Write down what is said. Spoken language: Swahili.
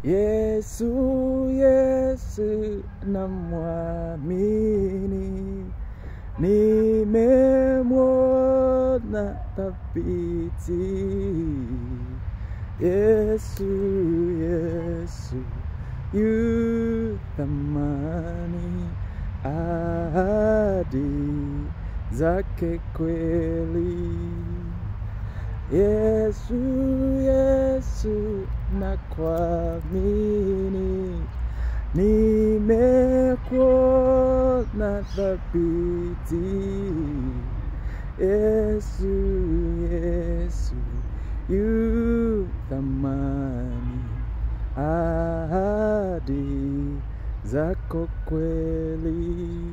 Yesu, Yesu namwamini, nimemwona thabiti. Yesu, Yesu yu thamani, ahadi zake kweli. Yesu, Yesu nakuamini, nimekuona thabiti. Yesu, Yesu yu thamani, ahadi zako kweli.